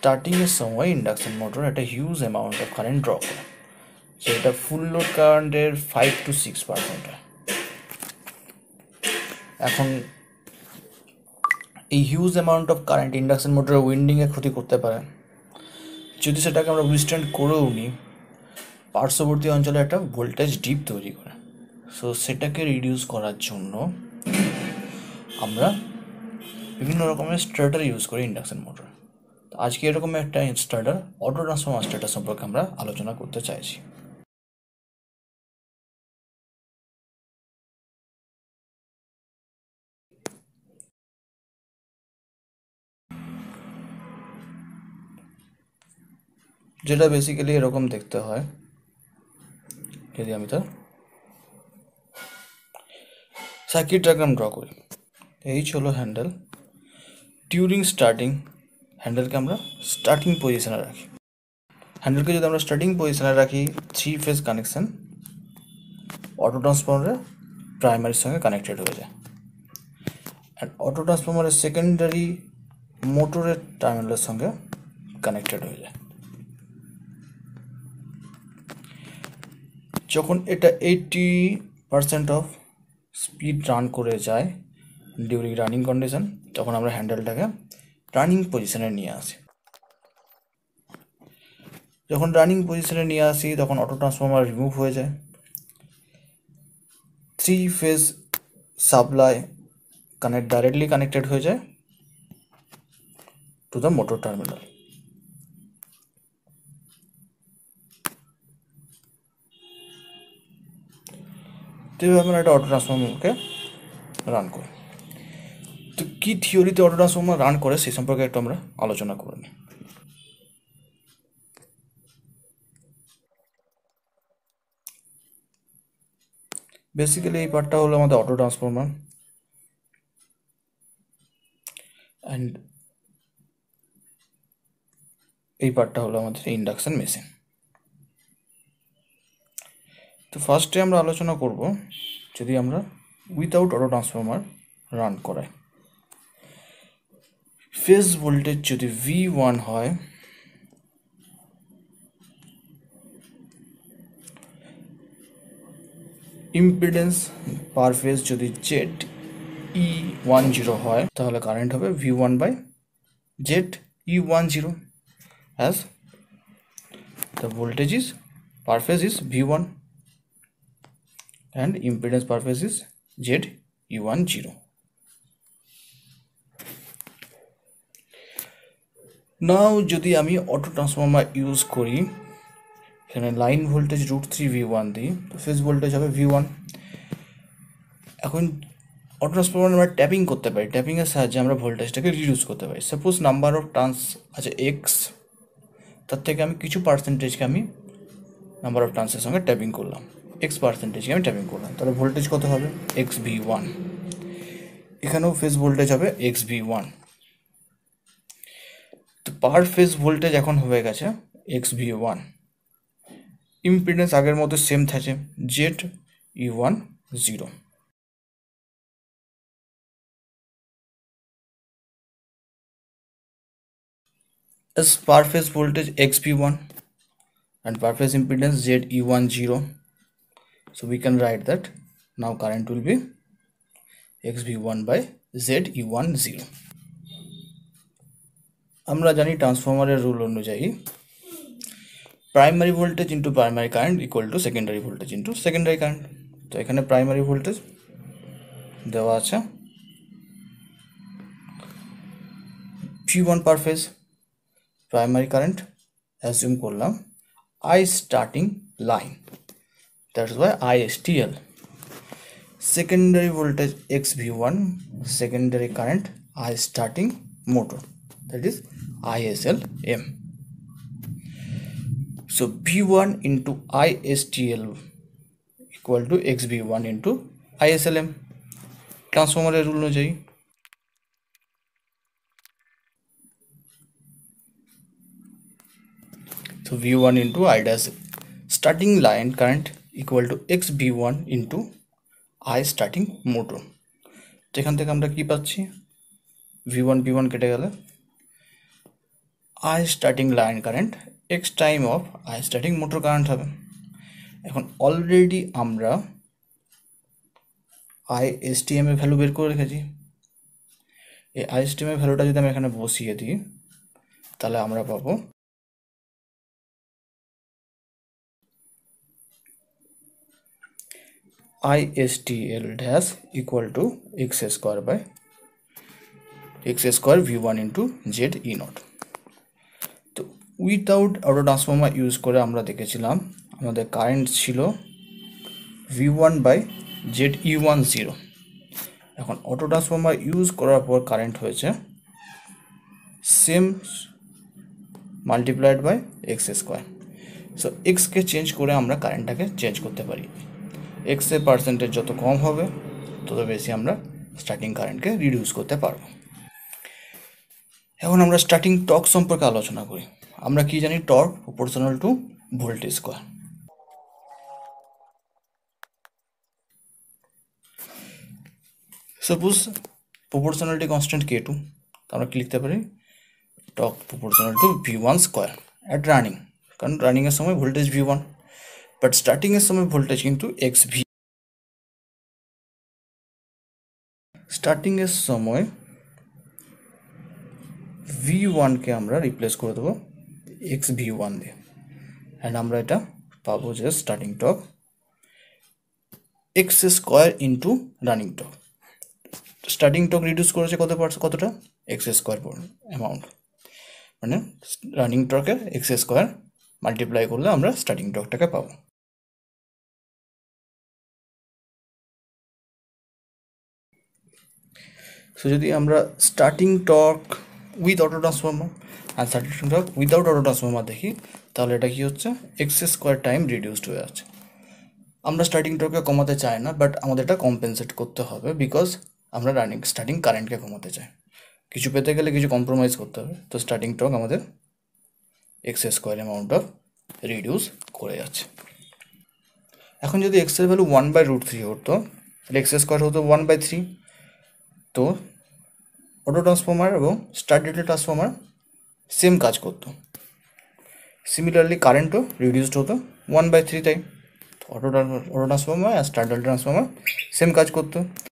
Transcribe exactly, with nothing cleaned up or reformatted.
স্টার্টিংয়ের সময় induction motor একটা huge amount of current draw করে, সেটা ফুল লোড কারেন্টের ফাইভ টু সিক্স পার্সেন্ট হয়। এখন এই huge amount of current induction মোটরের উইন্ডিংয়ে ক্ষতি করতে পারে। যদি সেটাকে আমরা উইথস্ট্যান্ড করেও নিই, পার্শ্ববর্তী অঞ্চলে একটা ভোল্টেজ ডিপ তৈরি করে। সো সেটাকে রিডিউস করার জন্য আমরা বিভিন্ন রকমের স্টার্টার ইউজ করি ইন্ডাকশন মোটর। তো আজকে এরকম একটা স্টার্টার অটো ট্রান্সফর্মার স্টার্টার সম্পর্কে আমরা আলোচনা করতে চাইছি। যেটা বেসিক্যালি এরকম দেখতে হয়। যদি আমি তার সার্কিট ডায়াগ্রাম ড্র করি, এইচ হলো হ্যান্ডেল। ডিউরিং স্টার্টিং হ্যান্ডেলকে আমরা স্টার্টিং পজিশনে রাখি। হ্যান্ডেলকে যদি আমরা স্টার্টিং পজিশনে রাখি, থ্রি ফেজ কানেকশন অটো ট্রান্সফর্মারের প্রাইমারির সঙ্গে কানেক্টেড হয়ে যায়, অ্যান্ড অটো ট্রান্সফর্মারের সেকেন্ডারি মোটরের টার্মিনালের সঙ্গে কানেক্টেড হয়ে যায়। যখন এটা eighty percent of speed run করে যায় ডিউরিং রানিং কন্ডিশন, তখন আমরা হ্যান্ডেলটাকে রানিং পজিশনে নিয়ে আসি। যখন রানিং পজিশনে নিয়ে আসি তখন অটো ট্রান্সফর্মার রিমুভ হয়ে যায়, three phase supply connect directly connected হয়ে যায় টু দ্য মোটর টার্মিনাল। তো এইভাবে আমরা একটা অটো ট্রান্সফর্মারকে রান করি। তো কী থিওরিতে অটো ট্রান্সফর্মার রান করে সেই সম্পর্কে একটু আমরা আলোচনা করে নিই। বেসিক্যালি এই পার্টটা হলো আমাদের অটো ট্রান্সফর্মার, অ্যান্ড এই পার্টটা হলো আমাদের ইন্ডাকশন মেশিন। তো ফার্স্টে আমরা আলোচনা করব যদি আমরা উইথাউট অটো ট্রান্সফর্মার রান করাই। ফেজ ভোল্টেজ যদি ভি ওয়ান হয়, ইম্পিডেন্স পার ফেজ যদি জেড ই ওয়ান জিরো হয়, তাহলে কারেন্ট হবে V one by Z E one zero, as the voltage is per phase is V one and impedance per phase is Z E one zero. Now যদি আমি auto transformer use করি, এখানে line voltage root three V one দিই, তো phase voltage হবে V one. এখন auto transformer আমরা tapping করতে পারি, ট্যাপিংয়ের সাহায্যে আমরা ভোল্টেজটাকে রিডিউস করতে পারি। সাপোজ নাম্বার অফ টার্নস আছে এক্স, তার থেকে আমি কিছু পার্সেন্টেজকে আমি নাম্বার অফ টার্নসের সঙ্গে ট্যাপিং করলাম, এক্স পার্সেন্টেজকে আমি ট্যাপিং করলাম, তাহলে ভোল্টেজ কত হবে এক্স ভি ওয়ান। এখানেও ফেজ ভোল্টেজ হবে এক্স ভি ওয়ান। তো পার ফেজ ভোল্টেজ এখন হয়ে গেছে এক্স ভি ওয়ান। ইম্পিডেন্স আগের মতো সেম থাকে Z E one zero. as per phase voltage X V one and per phase impedance Z E one zero, so we can write that now current will be X V one by Z E one zero. আমরা জানি ট্রান্সফর্মারের rule অনুযায়ী primary voltage into primary current equal to secondary voltage into secondary current. তো এখানে primary voltage দেওয়া আছে V one per phase, primary current assume করলাম I starting line, that's why I S T L. Secondary voltage X V one, secondary current I starting motor, that is I S L M. So V one into I S T L equal to X V one into I S L M ট্রান্সফর্মারের rule অনুযায়ী। So V one into I dash starting line current equal to X V one into I starting motor. তো এখান থেকে আমরা কি পাচ্ছি, V one V one কেটে গেলে I starting line current X time of I starting motor current হবে। এখন অলরেডি আমরা আই এস টি এম এর ভ্যালু বের করে রেখেছি। এই আই এস টি এম এর ভ্যালুটা যদি আমি এখানে বসিয়ে দিই তাহলে আমরা পাবো I S T L dash equal to X square by X square V one into Z E nought. তো উইথাউট অটো ট্রান্সফর্মার ইউজ করে আমরা দেখেছিলাম আমাদের কারেন্ট ছিল V one by Z E one zero. এখন অটো ট্রান্সফর্মার ইউজ করার পর current হয়েছে same multiplied by X square. So এক্সকে চেঞ্জ করে আমরা কারেন্টটাকে চেঞ্জ করতে পারি। এক্সের পার্সেন্টেজ যত কম হবে তত বেশি আমরা স্টার্টিং কারেন্টকে রিডিউস করতে পারবো। এখন আমরা স্টার্টিং টর্ক সম্পর্কে আলোচনা করি। আমরা কি জানি, torque proportional to voltage square. Suppose proportionality constant K two, আমরা কি লিখতে পারি, torque proportional to V one square at running, কারণ রানিংয়ের সময় ভোল্টেজ ভি ওয়ান, বাট স্টার্টিংয়ের সময় ভোল্টেজ কিন্তু এক্স ভি। স্টার্টিংয়ের সময় ভি ওয়ানকে আমরা রিপ্লেস করে দেবো এক্স ভি ওয়ান দিয়ে, অ্যান্ড আমরা এটা পাবো যে starting torque X square into running torque. Starting torque reduce করেছে কত পার্সেন্ট, কতটা, এক্স স্কোয়ার অ্যামাউন্ট, মানে রানিং টর্কের এক্স স্কোয়ার মাল্টিপ্লাই করলে আমরা স্টার্টিং টর্কটাকে পাবো। সো যদি আমরা starting torque with auto transformer আর starting torque without auto transformer দেখি, তাহলে এটা কি হচ্ছে, এক্স স্কোয়ার টাইম রিডিউসড হয়ে যাচ্ছে। আমরা স্টার্টিং টর্ককে কমাতে চাই না, বাট আমাদের এটা কম্পেনসেট করতে হবে, বিকজ আমরা রানিং স্টার্টিং কারেন্টকে কমাতে চাই। কিছু পেতে গেলে কিছু কম্প্রোমাইজ করতে হবে। তো স্টার্টিং টর্ক আমাদের X square amount of reduce করে যাচ্ছে। এখন যদি এক্সের value one by root three হতো, তাহলে এক্স স্কোয়ার হতো ওয়ান বাই থ্রি। তো অটো ট্রান্সফর্মার এবং স্টার ডেল্টা ট্রান্সফর্মার সেম কাজ করতো। সিমিলারলি কারেন্টও রিডিউসড হতো one by three time. Auto auto transformer আর স্টার ডেল্টা ট্রান্সফর্মার সেম কাজ করতো।